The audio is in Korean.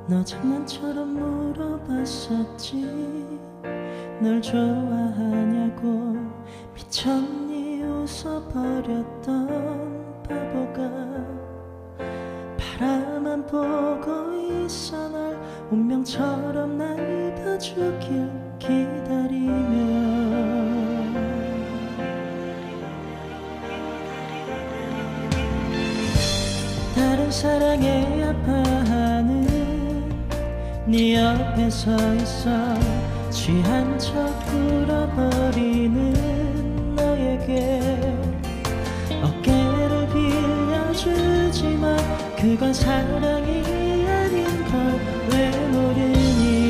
너 장난처럼 물어봤었지. 널 좋아하냐고. 미쳤니 웃어버렸던 바보가 바라만 보고 있어. 널 운명처럼 날 봐주길 기다리며. 다른 사랑에 아파하는 네 옆에 서 있어. 취한 척 울어버리는 너에게 어깨를 빌려주지만 그건 사랑이 아닌 걸 왜 모르니.